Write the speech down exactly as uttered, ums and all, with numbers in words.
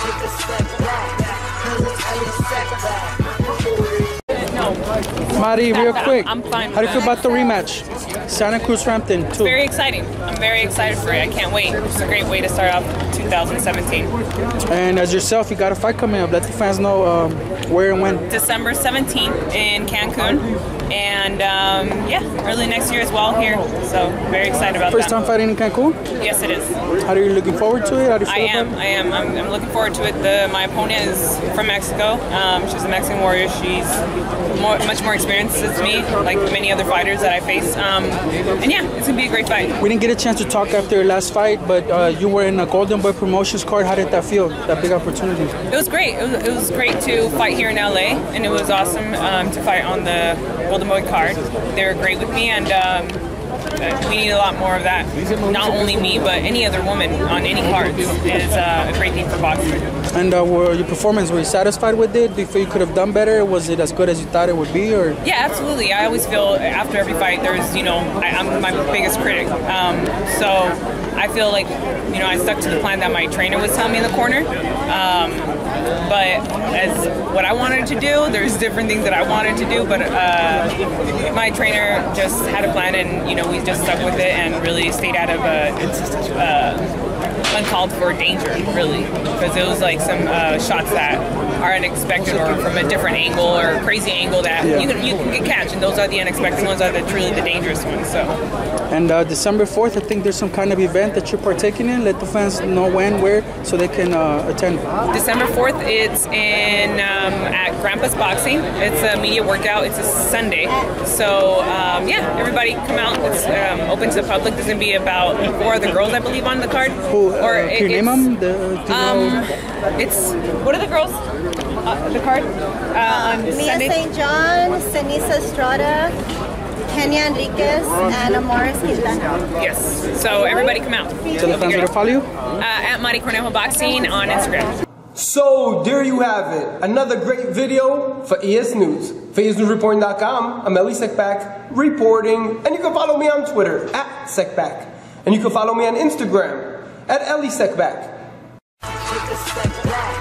Mari, real quick, I'm fine. how do you feel about the rematch? Santa Cruz Frampton, too. Very exciting. I'm very excited for it. I can't wait. It's a great way to start off two thousand seventeen. And as yourself, you got a fight coming up. Let the fans know um, where and when. December seventeenth in Cancun. And um, yeah, early next year as well here. So very excited about First that. time fighting in Cancun? Yes, it is. How are you looking forward to it? How do you feel I am. about it? I am. I'm, I'm looking forward to it. The, my opponent is from Mexico. Um, she's a Mexican warrior. She's more, much more experienced than me, like many other fighters that I face. Um, and yeah, it's gonna be a great fight. We didn't get a chance to talk after your last fight, but uh, you were in a Golden Boy Promotions card. How did that feel? That big opportunity? It was great. It was, it was great to fight here in L A, and it was awesome um, to fight on the Golden Boy card. They were great with me, and um, we need a lot more of that. Not only me, but any other woman on any cards is uh, a great thing for boxing. And uh, were your performance, were you satisfied with it? Do you feel you could have done better? Was it as good as you thought it would be? Or yeah, absolutely. I always feel after every fight, there's, you know, I, I'm my biggest critic. Um, so I feel like, you know, I stuck to the plan that my trainer was telling me in the corner. Um, but as what I wanted to do, there's different things that I wanted to do, but uh, my trainer just had a plan, and you know, we just stuck with it and really stayed out of uh, uh, uncalled for danger, really, because it was like some uh, shots that are unexpected or from a different angle or crazy angle that yeah. you can you can get catch, and those are the unexpected ones, are the truly the dangerous ones. So. And uh, December fourth, I think there's some kind of event that you're partaking in. Let the fans know when, where, so they can uh, attend. December fourth, it's in um, at Grandpa's Boxing. It's a media workout. It's a Sunday. So um, yeah, everybody come out. It's um, open to the public. There's gonna be about four other girls, I believe, on the card. Who? Uh, or can it, you name them? The, um, it's what are the girls? Uh, the card. Uh, on Mia Sunday? Saint John, Senisa Estrada, Kenya Enriquez, and Amaris Quintana. Yes. So everybody come out. Tell the fans where to follow you. Uh, at Cornejo Boxing on Instagram. So there you have it, another great video for E S News. For E S News Reporting dot com, I'm Eli Sekback reporting, and you can follow me on Twitter at Sekback, and you can follow me on Instagram at Eli Sekback.